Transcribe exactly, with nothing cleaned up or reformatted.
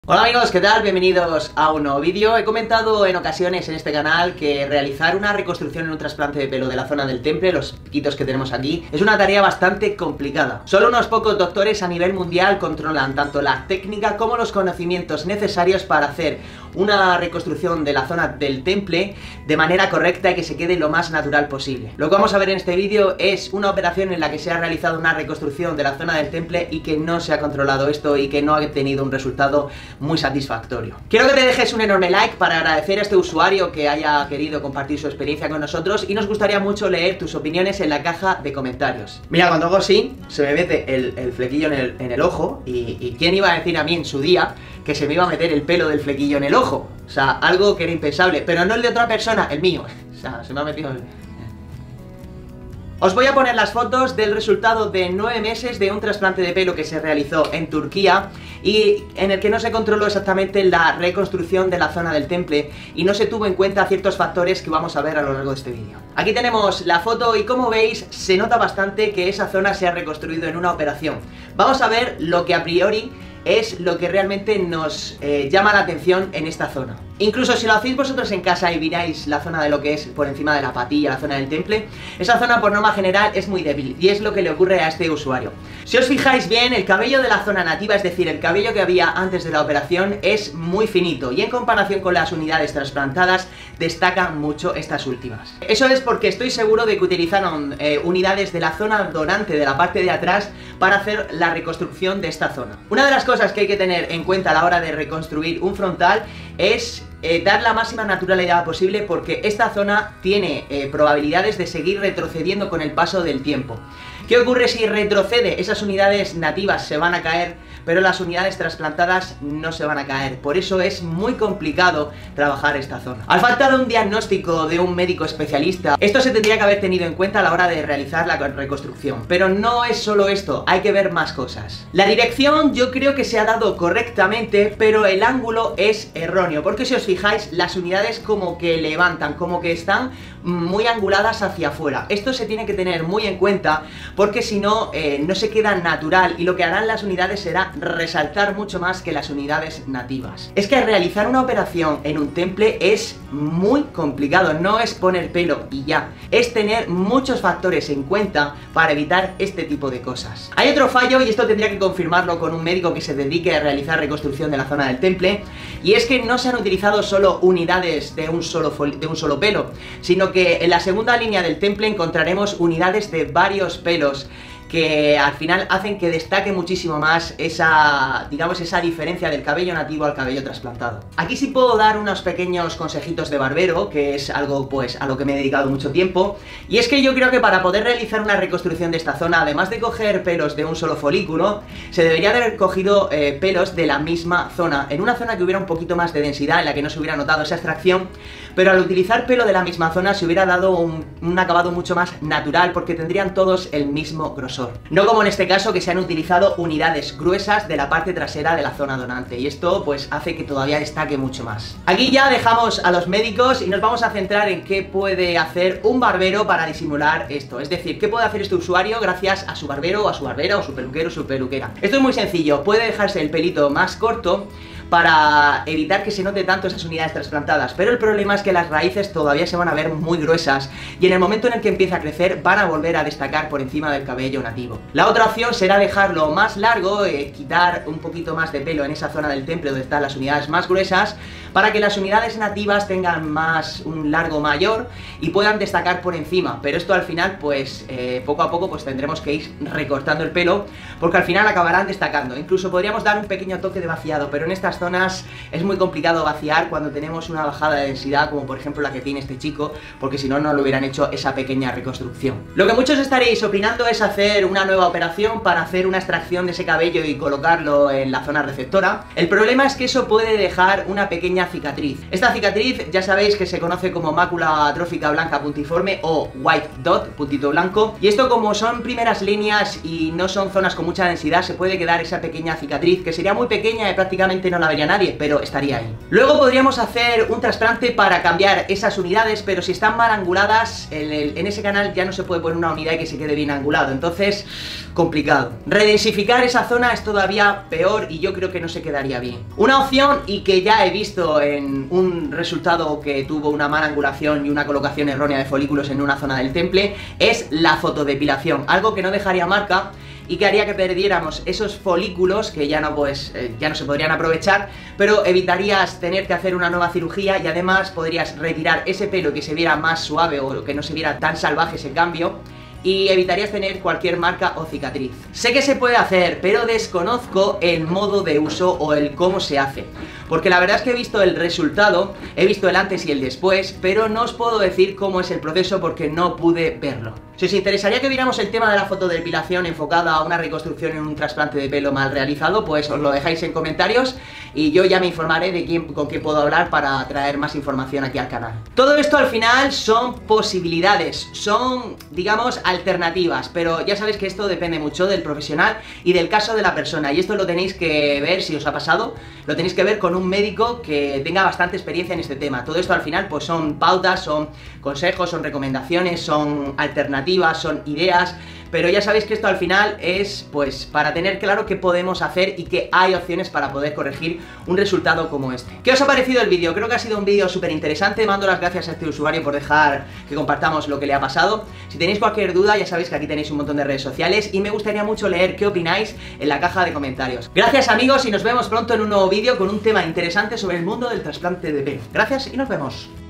Hola amigos, ¿qué tal? Bienvenidos a un nuevo vídeo. He comentado en ocasiones en este canal que realizar una reconstrucción en un trasplante de pelo de la zona del temple, los piquitos que tenemos aquí, es una tarea bastante complicada. Solo unos pocos doctores a nivel mundial controlan tanto la técnica como los conocimientos necesarios para hacer una reconstrucción de la zona del temple de manera correcta y que se quede lo más natural posible. Lo que vamos a ver en este vídeo es una operación en la que se ha realizado una reconstrucción de la zona del temple y que no se ha controlado esto y que no ha tenido un resultado muy satisfactorio. Quiero que te dejes un enorme like para agradecer a este usuario que haya querido compartir su experiencia con nosotros, y nos gustaría mucho leer tus opiniones en la caja de comentarios. Mira, cuando hago así, se me mete el, el flequillo en el, en el ojo y, y ¿quién iba a decir a mí en su día que se me iba a meter el pelo del flequillo en el ojo? O sea, algo que era impensable, pero no el de otra persona, el mío. O sea, se me ha metido el... Os voy a poner las fotos del resultado de nueve meses de un trasplante de pelo que se realizó en Turquía y en el que no se controló exactamente la reconstrucción de la zona del temple y no se tuvo en cuenta ciertos factores que vamos a ver a lo largo de este vídeo. Aquí tenemos la foto y, como veis, se nota bastante que esa zona se ha reconstruido en una operación. Vamos a ver lo que a priori es lo que realmente nos eh, llama la atención en esta zona. Incluso si lo hacéis vosotros en casa y miráis la zona de lo que es por encima de la patilla, la zona del temple, esa zona por norma general es muy débil y es lo que le ocurre a este usuario. Si os fijáis bien, el cabello de la zona nativa, es decir, el cabello que había antes de la operación, es muy finito y en comparación con las unidades trasplantadas destacan mucho estas últimas. Eso es porque estoy seguro de que utilizaron eh, unidades de la zona donante de la parte de atrás para hacer la reconstrucción de esta zona. Una de las cosas que hay que tener en cuenta a la hora de reconstruir un frontal es eh, dar la máxima naturalidad posible, porque esta zona tiene eh, probabilidades de seguir retrocediendo con el paso del tiempo. ¿Qué ocurre si retrocede? Esas unidades nativas se van a caer, pero las unidades trasplantadas no se van a caer. Por eso es muy complicado trabajar esta zona. Al falta de un diagnóstico de un médico especialista, esto se tendría que haber tenido en cuenta a la hora de realizar la reconstrucción. Pero no es solo esto, hay que ver más cosas. La dirección yo creo que se ha dado correctamente, pero el ángulo es erróneo, porque si os fijáis, las unidades como que levantan, como que están muy anguladas hacia afuera. Esto se tiene que tener muy en cuenta, porque si no, eh, no se queda natural y lo que harán las unidades será resaltar mucho más que las unidades nativas. Es que realizar una operación en un temple es muy complicado, no es poner pelo y ya, es tener muchos factores en cuenta para evitar este tipo de cosas. Hay otro fallo, y esto tendría que confirmarlo con un médico que se dedique a realizar reconstrucción de la zona del temple, y es que no se han utilizado solo unidades de un solo, de un solo pelo, sino que en la segunda línea del temple encontraremos unidades de varios pelos que al final hacen que destaque muchísimo más esa, digamos, esa diferencia del cabello nativo al cabello trasplantado. Aquí sí puedo dar unos pequeños consejitos de barbero, que es algo pues a lo que me he dedicado mucho tiempo, y es que yo creo que para poder realizar una reconstrucción de esta zona, además de coger pelos de un solo folículo, se debería de haber cogido eh, pelos de la misma zona, en una zona que hubiera un poquito más de densidad, en la que no se hubiera notado esa extracción, pero al utilizar pelo de la misma zona se hubiera dado un, un acabado mucho más natural, porque tendrían todos el mismo grosor. No como en este caso, que se han utilizado unidades gruesas de la parte trasera de la zona donante, y esto pues hace que todavía destaque mucho más. Aquí ya dejamos a los médicos y nos vamos a centrar en qué puede hacer un barbero para disimular esto. Es decir, qué puede hacer este usuario gracias a su barbero o a su barbera o su peluquero o su peluquera. Esto es muy sencillo, puede dejarse el pelito más corto para evitar que se note tanto esas unidades trasplantadas, pero el problema es que las raíces todavía se van a ver muy gruesas y en el momento en el que empiece a crecer van a volver a destacar por encima del cabello nativo. La otra opción será dejarlo más largo, eh, quitar un poquito más de pelo en esa zona del temple donde están las unidades más gruesas, para que las unidades nativas tengan más un largo mayor y puedan destacar por encima. Pero esto al final pues eh, poco a poco pues tendremos que ir recortando el pelo, porque al final acabarán destacando. Incluso podríamos dar un pequeño toque de vaciado, pero en estas zonas es muy complicado vaciar cuando tenemos una bajada de densidad, como por ejemplo la que tiene este chico, porque si no, no lo hubieran hecho esa pequeña reconstrucción. Lo que muchos estaréis opinando es hacer una nueva operación para hacer una extracción de ese cabello y colocarlo en la zona receptora. El problema es que eso puede dejar una pequeña pequeña cicatriz. Esta cicatriz ya sabéis que se conoce como mácula atrófica blanca puntiforme o white dot, puntito blanco, y esto, como son primeras líneas y no son zonas con mucha densidad, se puede quedar esa pequeña cicatriz que sería muy pequeña y prácticamente no la vería nadie, pero estaría ahí. Luego podríamos hacer un trasplante para cambiar esas unidades, pero si están mal anguladas, en, el, en ese canal ya no se puede poner una unidad y que se quede bien angulado, entonces complicado. Redensificar esa zona es todavía peor y yo creo que no se quedaría bien. Una opción, y que ya he visto en un resultado que tuvo una mala angulación y una colocación errónea de folículos en una zona del temple, es la fotodepilación, algo que no dejaría marca y que haría que perdiéramos esos folículos que ya no, pues, eh, ya no se podrían aprovechar, pero evitarías tener que hacer una nueva cirugía y además podrías retirar ese pelo que se viera más suave o que no se viera tan salvaje ese cambio, y evitarías tener cualquier marca o cicatriz. Sé que se puede hacer, pero desconozco el modo de uso o el cómo se hace, porque la verdad es que he visto el resultado, he visto el antes y el después, pero no os puedo decir cómo es el proceso porque no pude verlo. Si os interesaría que viéramos el tema de la fotodepilación enfocada a una reconstrucción en un trasplante de pelo mal realizado, pues os lo dejáis en comentarios y yo ya me informaré de quién, con quién puedo hablar para traer más información aquí al canal. Todo esto al final son posibilidades, son, digamos, alternativas, pero ya sabéis que esto depende mucho del profesional y del caso de la persona, y esto lo tenéis que ver, si os ha pasado, lo tenéis que ver con un médico que tenga bastante experiencia en este tema. Todo esto al final pues son pautas, son consejos, son recomendaciones, son alternativas, son ideas, pero ya sabéis que esto al final es pues para tener claro qué podemos hacer y que hay opciones para poder corregir un resultado como este. ¿Qué os ha parecido el vídeo? Creo que ha sido un vídeo súper interesante. Mando las gracias a este usuario por dejar que compartamos lo que le ha pasado. Si tenéis cualquier duda, ya sabéis que aquí tenéis un montón de redes sociales y me gustaría mucho leer qué opináis en la caja de comentarios. Gracias, amigos, y nos vemos pronto en un nuevo vídeo con un tema interesante sobre el mundo del trasplante de pelo. Gracias y nos vemos.